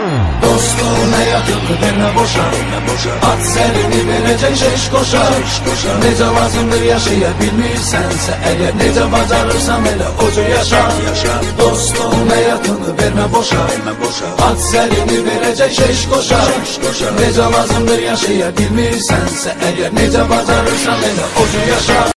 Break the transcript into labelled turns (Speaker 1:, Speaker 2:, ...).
Speaker 1: Dostluğuna yakındı verme boşa, at sərini verəcək şeş qoşa. Necə lazımdır yaşayabilmirsənsə əgər, necə bacarırsan elə o cür yaşa. Dostluğuna yakındı verme boşa, at sərini verəcək şeş qoşa. Necə lazımdır yaşayabilmirsənsə əgər, necə bacarırsan elə o cür yaşa.